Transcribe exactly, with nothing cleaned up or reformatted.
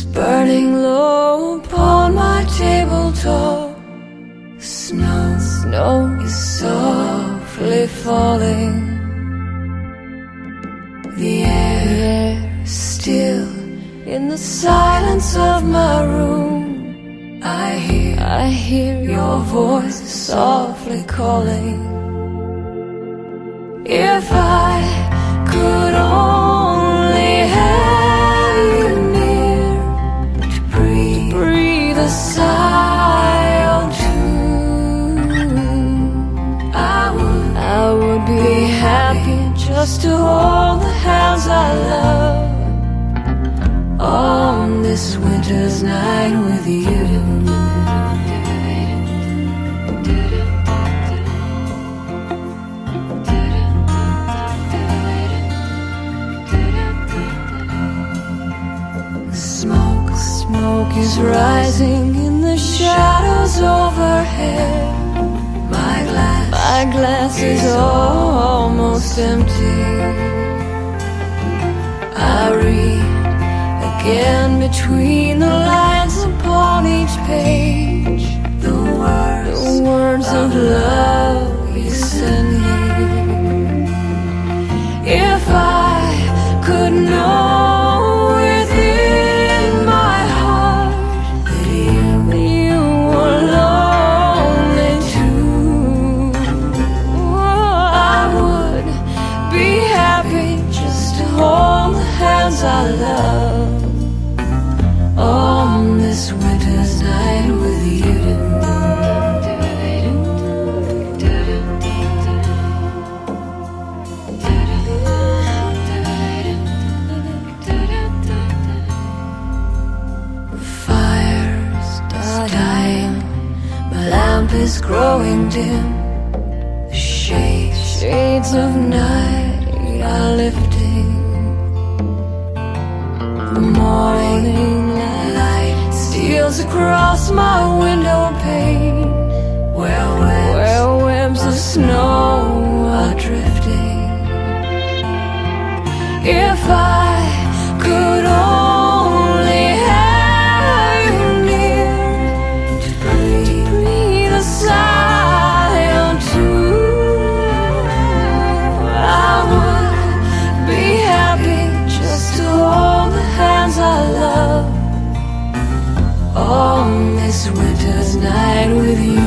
burning low upon my tabletop. Snow, snow is softly falling. The air is still in the silence of my room. I hear, I hear your voice softly calling. If I could only have you near to breathe, to breathe a sigh or two, I would, I would be happy just to hold the hands I love on this winter's night with you. Smoke, smoke is rising in the shadows overhead. My glass, my glass is almost empty. I read again between the lines upon each page, the words, the words of love you send me. If I could know within my heart that you, you were lonely too, I would be happy just to hold the hands I love on this winter's night with you. Fire's dying, my lamp is growing dim. The shades, shades of night are lifting. The morning light steals across my window pane, where webs, where webs of snow are drifting. If I could only have you near to breathe, to breathe a sigh or two, I would be happy just to hold the hands I love on this winter's night with you.